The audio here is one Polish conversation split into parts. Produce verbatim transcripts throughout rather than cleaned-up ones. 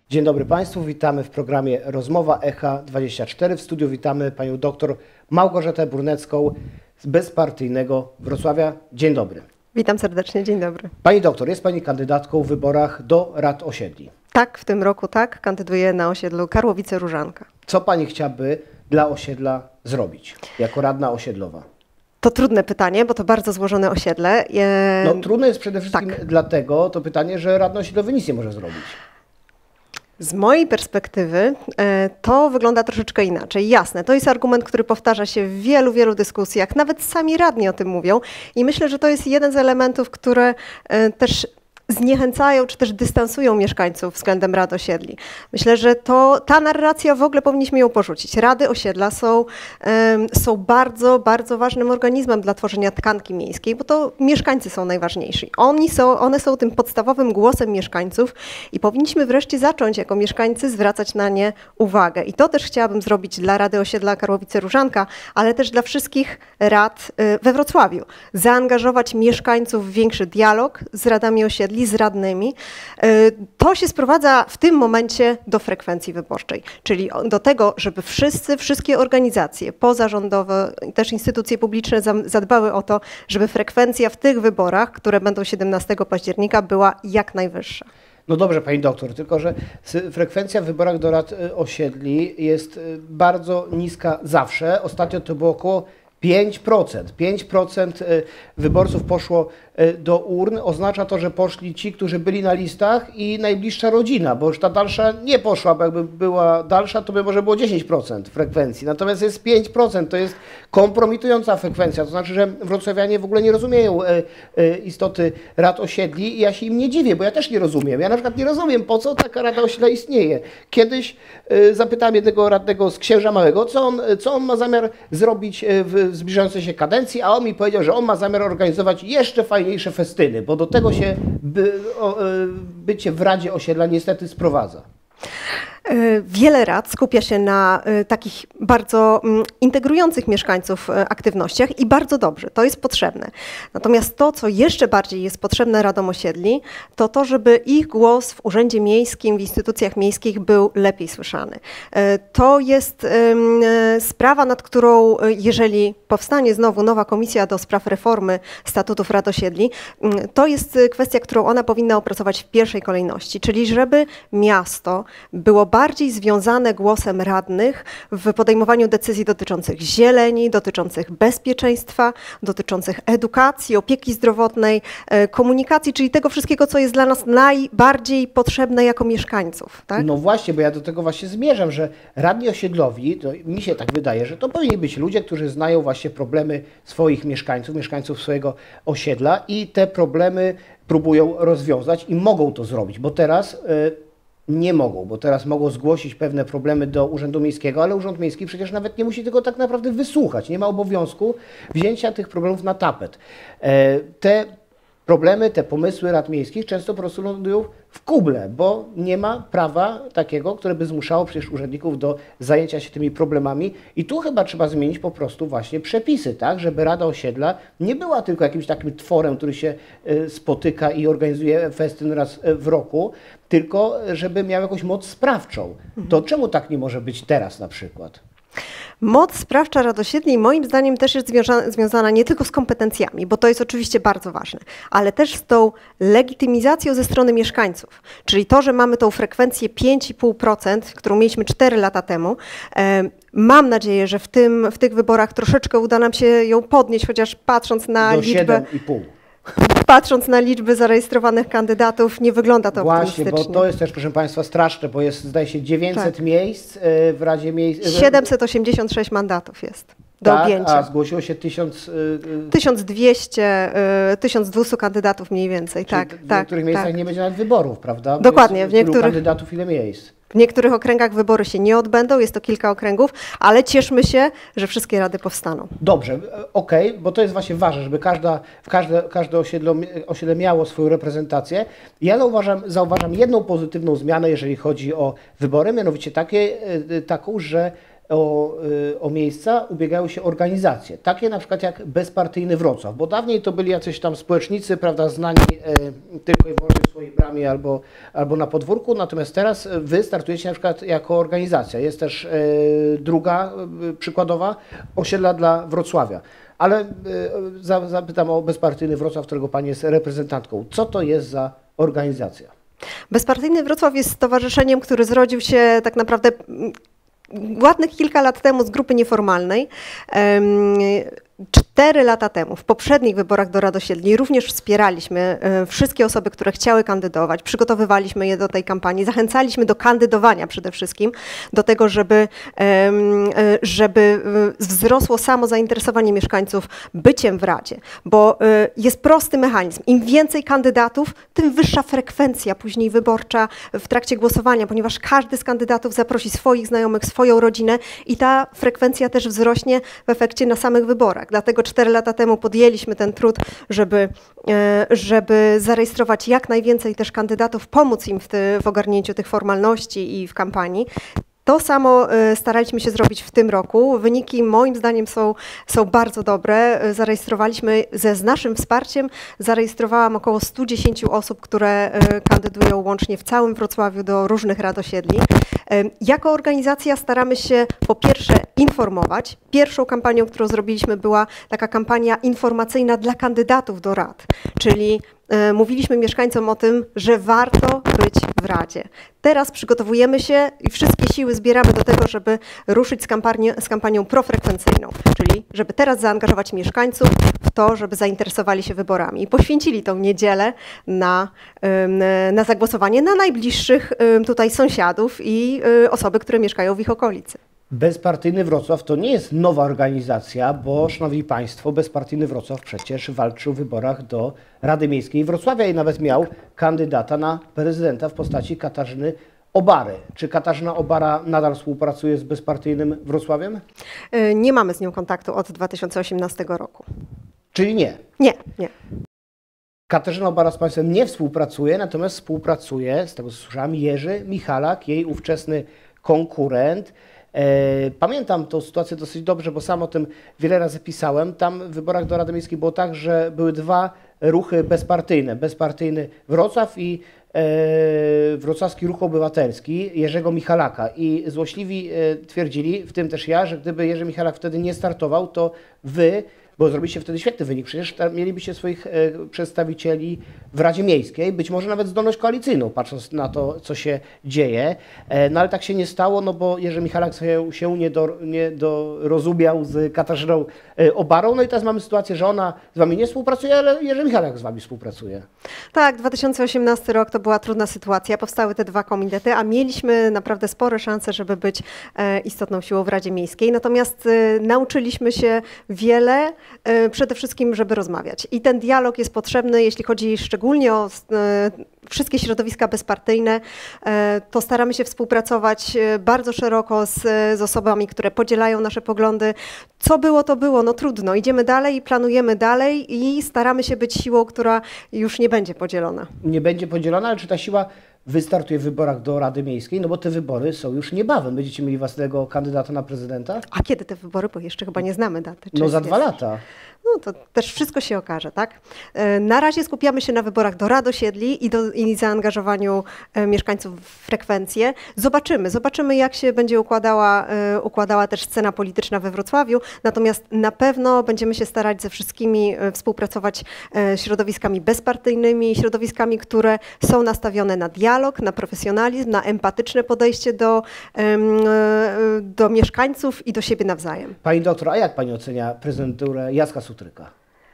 Dzień dobry Państwu, witamy w programie Rozmowa Echa dwadzieścia cztery. W studiu witamy Panią doktor Małgorzatę Brunecką z bezpartyjnego Wrocławia. Dzień dobry. Witam serdecznie, dzień dobry. Pani doktor, jest Pani kandydatką w wyborach do rad osiedli. Tak, w tym roku tak, kandyduję na osiedlu Karłowice-Różanka. Co Pani chciałaby dla osiedla zrobić jako radna osiedlowa? To trudne pytanie, bo to bardzo złożone osiedle. Je... No trudne jest przede wszystkim tak. dlatego to pytanie, że radny osiedlowy nic nie może zrobić. Z mojej perspektywy to wygląda troszeczkę inaczej. Jasne, to jest argument, który powtarza się w wielu, wielu dyskusjach. Nawet sami radni o tym mówią i myślę, że to jest jeden z elementów, które też zniechęcają czy też dystansują mieszkańców względem rad osiedli. Myślę, że to, ta narracja w ogóle powinniśmy ją porzucić. Rady osiedla są, um, są bardzo, bardzo ważnym organizmem dla tworzenia tkanki miejskiej, bo to mieszkańcy są najważniejsi. Oni są, one są tym podstawowym głosem mieszkańców i powinniśmy wreszcie zacząć jako mieszkańcy zwracać na nie uwagę. I to też chciałabym zrobić dla Rady Osiedla Karłowice-Różanka, ale też dla wszystkich rad y, we Wrocławiu. Zaangażować mieszkańców w większy dialog z radami osiedli, z radnymi. To się sprowadza w tym momencie do frekwencji wyborczej, czyli do tego, żeby wszyscy, wszystkie organizacje pozarządowe, też instytucje publiczne zadbały o to, żeby frekwencja w tych wyborach, które będą siedemnastego października, była jak najwyższa. No dobrze, Pani doktor, tylko że frekwencja w wyborach do rad osiedli jest bardzo niska zawsze. Ostatnio to było około pięć procent. pięć procent wyborców poszło do urn. Oznacza to, że poszli ci, którzy byli na listach i najbliższa rodzina, bo już ta dalsza nie poszła, bo jakby była dalsza, to by może było dziesięć procent frekwencji. Natomiast jest pięć procent, to jest kompromitująca frekwencja. To znaczy, że wrocławianie w ogóle nie rozumieją istoty rad osiedli i ja się im nie dziwię, bo ja też nie rozumiem. Ja na przykład nie rozumiem, po co taka rada osiedla istnieje. Kiedyś zapytałem jednego radnego z Księża Małego, co on, co on ma zamiar zrobić w zbliżającej się kadencji, a on mi powiedział, że on ma zamiar organizować jeszcze fajniejsze festyny, bo do tego się by, o, bycie w Radzie Osiedla niestety sprowadza. Wiele rad skupia się na takich bardzo integrujących mieszkańców aktywnościach i bardzo dobrze, to jest potrzebne. Natomiast to, co jeszcze bardziej jest potrzebne radom osiedli, to to, żeby ich głos w urzędzie miejskim, w instytucjach miejskich był lepiej słyszany. To jest sprawa, nad którą, jeżeli powstanie znowu nowa komisja do spraw reformy statutów rad osiedli, to jest kwestia, którą ona powinna opracować w pierwszej kolejności, czyli żeby miasto było bardzo bardziej związane głosem radnych w podejmowaniu decyzji dotyczących zieleni, dotyczących bezpieczeństwa, dotyczących edukacji, opieki zdrowotnej, komunikacji, czyli tego wszystkiego, co jest dla nas najbardziej potrzebne jako mieszkańców. Tak? No właśnie, bo ja do tego właśnie zmierzam, że radni osiedlowi, to mi się tak wydaje, że to powinni być ludzie, którzy znają właśnie problemy swoich mieszkańców, mieszkańców swojego osiedla i te problemy próbują rozwiązać i mogą to zrobić, bo teraz y nie mogą, bo teraz mogą zgłosić pewne problemy do Urzędu Miejskiego, ale Urząd Miejski przecież nawet nie musi tego tak naprawdę wysłuchać. Nie ma obowiązku wzięcia tych problemów na tapet. Te problemy, te pomysły rad miejskich często po prostu lądują w kuble, bo nie ma prawa takiego, które by zmuszało przecież urzędników do zajęcia się tymi problemami. I tu chyba trzeba zmienić po prostu właśnie przepisy, tak, żeby Rada Osiedla nie była tylko jakimś takim tworem, który się spotyka i organizuje festyn raz w roku, tylko żeby miał jakąś moc sprawczą. To czemu tak nie może być teraz na przykład? Moc sprawcza rad osiedli moim zdaniem też jest związana, związana nie tylko z kompetencjami, bo to jest oczywiście bardzo ważne, ale też z tą legitymizacją ze strony mieszkańców. Czyli to, że mamy tą frekwencję pięć i pół procent, którą mieliśmy cztery lata temu, e, mam nadzieję, że w, tym, w tych wyborach troszeczkę uda nam się ją podnieść, chociaż patrząc na do liczbę... siedem i pół. Patrząc na liczby zarejestrowanych kandydatów, nie wygląda to Właśnie, optymistycznie. bo to jest też, proszę Państwa, straszne, bo jest, zdaje się, dziewięćset tak. miejsc w Radzie Miejskiej. siedemset osiemdziesiąt sześć mandatów jest do tak, objęcia. A zgłosiło się tysiąc... tysiąc dwieście, tysiąc dwieście kandydatów mniej więcej, tak. W tak, niektórych miejscach tak. nie będzie nawet wyborów, prawda? Dokładnie. Jest w niektórych kandydatów ile miejsc? W niektórych okręgach wybory się nie odbędą, jest to kilka okręgów, ale cieszmy się, że wszystkie rady powstaną. Dobrze, okej, okay, bo to jest właśnie ważne, żeby każda, każde, każde osiedle, osiedle miało swoją reprezentację. Ja zauważam, zauważam jedną pozytywną zmianę, jeżeli chodzi o wybory, mianowicie takie, taką, że o, o miejsca ubiegają się organizacje, takie na przykład jak Bezpartyjny Wrocław, bo dawniej to byli jacyś tam społecznicy, prawda, znani e, tylko i wyłącznie swojej bramie albo, albo na podwórku, natomiast teraz wy startujecie na przykład jako organizacja. Jest też e, druga e, przykładowa, osiedla dla Wrocławia. Ale e, za, zapytam o Bezpartyjny Wrocław, którego pani jest reprezentantką. Co to jest za organizacja? Bezpartyjny Wrocław jest stowarzyszeniem, które zrodził się tak naprawdę ładnych kilka lat temu z grupy nieformalnej. Cztery lata temu, w poprzednich wyborach do Rad Osiedli, również wspieraliśmy wszystkie osoby, które chciały kandydować, przygotowywaliśmy je do tej kampanii, zachęcaliśmy do kandydowania przede wszystkim, do tego, żeby, żeby wzrosło samo zainteresowanie mieszkańców byciem w Radzie, bo jest prosty mechanizm. Im więcej kandydatów, tym wyższa frekwencja później wyborcza w trakcie głosowania, ponieważ każdy z kandydatów zaprosi swoich znajomych, swoją rodzinę i ta frekwencja też wzrośnie w efekcie na samych wyborach. Dlatego cztery lata temu podjęliśmy ten trud, żeby, żeby zarejestrować jak najwięcej też kandydatów, pomóc im w, ty, w ogarnięciu tych formalności i w kampanii. To samo staraliśmy się zrobić w tym roku. Wyniki moim zdaniem są, są bardzo dobre. Zarejestrowaliśmy, ze z naszym wsparciem zarejestrowałam około stu dziesięciu osób, które kandydują łącznie w całym Wrocławiu do różnych rad osiedli. Jako organizacja staramy się po pierwsze informować. Pierwszą kampanią, którą zrobiliśmy, była taka kampania informacyjna dla kandydatów do rad, czyli mówiliśmy mieszkańcom o tym, że warto być w Radzie. Teraz przygotowujemy się i wszystkie siły zbieramy do tego, żeby ruszyć z kampanią, z kampanią profrekwencyjną, czyli żeby teraz zaangażować mieszkańców w to, żeby zainteresowali się wyborami i poświęcili tą niedzielę na, na zagłosowanie na najbliższych tutaj sąsiadów i osoby, które mieszkają w ich okolicy. Bezpartyjny Wrocław to nie jest nowa organizacja, bo, szanowni państwo, Bezpartyjny Wrocław przecież walczył w wyborach do Rady Miejskiej Wrocławia i nawet miał kandydata na prezydenta w postaci Katarzyny Obary. Czy Katarzyna Obara nadal współpracuje z Bezpartyjnym Wrocławiem? Nie mamy z nią kontaktu od dwa tysiące osiemnastego roku. Czyli nie? Nie, nie. Katarzyna Obara z państwem nie współpracuje, natomiast współpracuje, z tego co słyszałem, Jerzy Michalak, jej ówczesny konkurent. Pamiętam tą sytuację dosyć dobrze, bo sam o tym wiele razy pisałem. Tam w wyborach do Rady Miejskiej było tak, że były dwa ruchy bezpartyjne. Bezpartyjny Wrocław i e, Wrocławski Ruch Obywatelski Jerzego Michalaka. I złośliwi e, twierdzili, w tym też ja, że gdyby Jerzy Michalak wtedy nie startował, to wy, bo zrobiliście wtedy świetny wynik, przecież mielibyście swoich e, przedstawicieli w Radzie Miejskiej, być może nawet zdolność koalicyjną, patrząc na to, co się dzieje. E, no ale tak się nie stało, no bo Jerzy Michalak się, się nie, do, nie dorozumiał z Katarzyną e, Obarą, no i teraz mamy sytuację, że ona z wami nie współpracuje, ale Jerzy Michalak z wami współpracuje. Tak, dwa tysiące osiemnasty rok to była trudna sytuacja, powstały te dwa komitety, a mieliśmy naprawdę spore szanse, żeby być e, istotną siłą w Radzie Miejskiej, natomiast e, nauczyliśmy się wiele, przede wszystkim, żeby rozmawiać. I ten dialog jest potrzebny, jeśli chodzi szczególnie o wszystkie środowiska bezpartyjne, to staramy się współpracować bardzo szeroko z, z osobami, które podzielają nasze poglądy. Co było, to było, no trudno. Idziemy dalej, planujemy dalej i staramy się być siłą, która już nie będzie podzielona. Nie będzie podzielona, ale czy ta siła wystartuje w wyborach do Rady Miejskiej? No bo te wybory są już niebawem. Będziecie mieli własnego kandydata na prezydenta? A kiedy te wybory? Bo jeszcze chyba nie znamy daty. No za dwa lata. No to też wszystko się okaże, tak? Na razie skupiamy się na wyborach do Rad Osiedli i, do, i zaangażowaniu mieszkańców w frekwencję. Zobaczymy, zobaczymy jak się będzie układała, układała też scena polityczna we Wrocławiu, natomiast na pewno będziemy się starać ze wszystkimi współpracować środowiskami bezpartyjnymi, środowiskami, które są nastawione na dialog, na profesjonalizm, na empatyczne podejście do, do mieszkańców i do siebie nawzajem. Pani doktor, a jak pani ocenia prezydenturę Jacka Sutryka?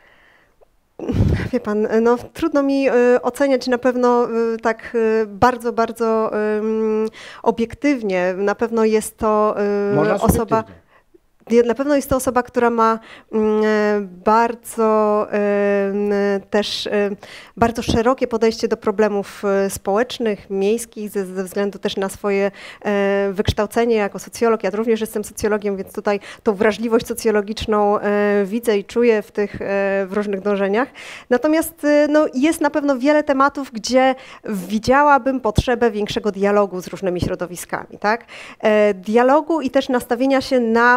Wie pan, no trudno mi y, oceniać na pewno y, tak y, bardzo, bardzo y, obiektywnie. Na pewno jest to y, osoba... Na pewno jest to osoba, która ma bardzo też bardzo szerokie podejście do problemów społecznych, miejskich, ze, ze względu też na swoje wykształcenie jako socjolog. Ja również jestem socjologiem, więc tutaj tą wrażliwość socjologiczną widzę i czuję w tych w różnych dążeniach. Natomiast no, jest na pewno wiele tematów, gdzie widziałabym potrzebę większego dialogu z różnymi środowiskami, tak? Dialogu i też nastawienia się na poszukiwanie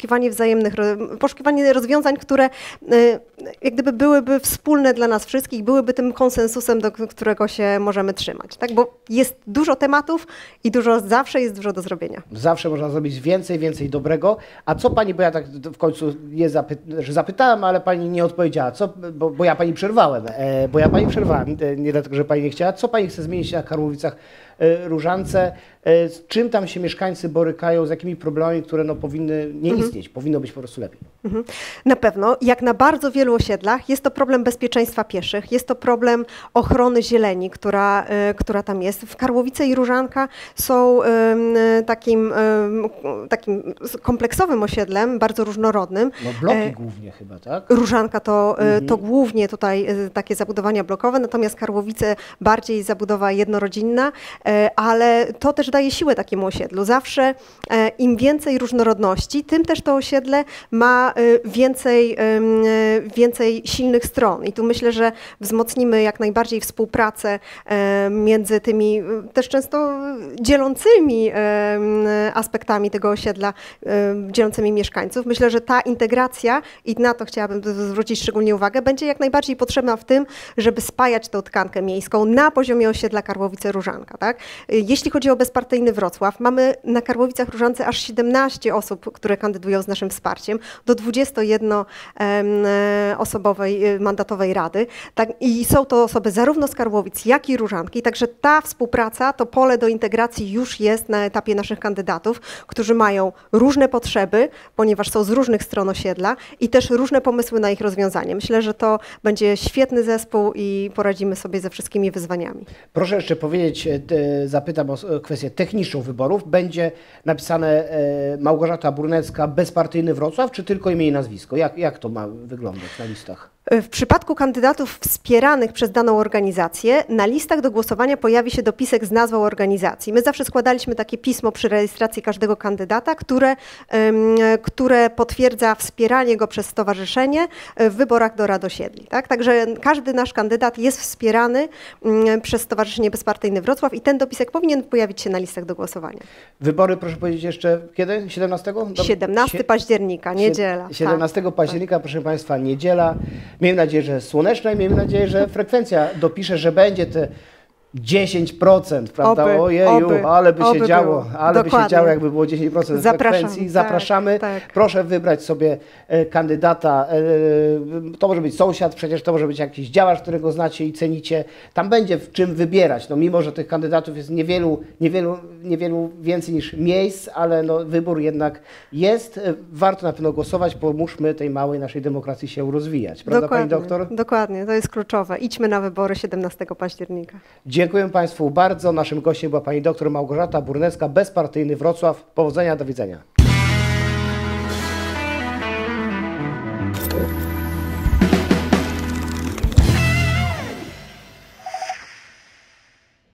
poszukiwanie wzajemnych, poszukiwanie rozwiązań, które jak gdyby byłyby wspólne dla nas wszystkich, byłyby tym konsensusem, do którego się możemy trzymać, tak? Bo jest dużo tematów i dużo, zawsze jest dużo do zrobienia. Zawsze można zrobić więcej, więcej dobrego. A co pani, bo ja tak w końcu nie zapy, że zapytałem, ale pani nie odpowiedziała, co, bo, bo ja pani przerwałem, e, bo ja pani przerwałem, nie dlatego, że pani nie chciała. Co pani chce zmienić na Karłowicach e, Różance? E, z czym tam się mieszkańcy borykają, z jakimi problemami, które no, powinny nie mhm. istnieć, powinno być po prostu lepiej? Mhm. Na pewno, jak na bardzo wielu osiedlach, jest to problem bezpieczeństwa pieszych, jest to problem ochrony zieleni, która, y, która tam jest. W Karłowice i Różanka są y, takim, y, takim kompleksowym osiedlem, bardzo różnorodnym. No bloki e, głównie chyba, tak? Różanka to, mhm. y, to głównie tutaj y, takie zabudowania blokowe, natomiast Karłowice bardziej zabudowa jednorodzinna, y, ale to też daje siłę takiemu osiedlu. Zawsze y, im więcej różnorodności, tym też to osiedle ma więcej, więcej silnych stron. I tu myślę, że wzmocnimy jak najbardziej współpracę między tymi też często dzielącymi aspektami tego osiedla, dzielącymi mieszkańców. Myślę, że ta integracja, i na to chciałabym zwrócić szczególnie uwagę, będzie jak najbardziej potrzebna w tym, żeby spajać tę tkankę miejską na poziomie osiedla Karłowice-Różanka. Tak? Jeśli chodzi o bezpartyjny Wrocław, mamy na Karłowicach-Różance aż siedemnaście osób, które kandydują z naszym wsparciem, do dwudziestojednoosobowej mandatowej rady. Tak, i są to osoby zarówno z Karłowic, jak i Różanki. Także ta współpraca, to pole do integracji już jest na etapie naszych kandydatów, którzy mają różne potrzeby, ponieważ są z różnych stron osiedla i też różne pomysły na ich rozwiązanie. Myślę, że to będzie świetny zespół i poradzimy sobie ze wszystkimi wyzwaniami. Proszę jeszcze powiedzieć, zapytam o kwestię techniczną wyborów. Będzie napisane Małgorzata Burnecka, bezpartyjny Wrocław, czy tylko imię i nazwisko? Jak, jak to ma wyglądać na listach? W przypadku kandydatów wspieranych przez daną organizację na listach do głosowania pojawi się dopisek z nazwą organizacji. My zawsze składaliśmy takie pismo przy rejestracji każdego kandydata, które, które potwierdza wspieranie go przez stowarzyszenie w wyborach do rad osiedli. Tak? Także każdy nasz kandydat jest wspierany przez Stowarzyszenie Bezpartyjny Wrocław i ten dopisek powinien pojawić się na listach do głosowania. Wybory, proszę powiedzieć jeszcze kiedy? siedemnastego? siedemnastego października, niedziela. siedemnastego tak, października, tak. proszę Państwa, niedziela. Miejmy nadzieję, że słoneczna i miejmy nadzieję, że frekwencja dopisze, że będzie te dziesięć procent, prawda? Oby, Ojeju, oby, ale by się oby działo, było. ale Dokładnie. by się działo, jakby było dziesięć procent Zapraszam, frekwencji. Zapraszamy. Tak, tak. Proszę wybrać sobie e, kandydata. E, to może być sąsiad, przecież to może być jakiś działacz, którego znacie i cenicie. Tam będzie w czym wybierać. No, mimo że tych kandydatów jest niewielu, niewielu, niewielu więcej niż miejsc, ale no, wybór jednak jest. E, warto na pewno głosować. Pomóżmy tej małej naszej demokracji się rozwijać. Prawda, dokładnie, Pani doktor? Dokładnie, to jest kluczowe. Idźmy na wybory siedemnastego października. Dziękuję Państwu bardzo. Naszym gościem była pani doktor Małgorzata Burnecka, bezpartyjny Wrocław. Powodzenia, do widzenia.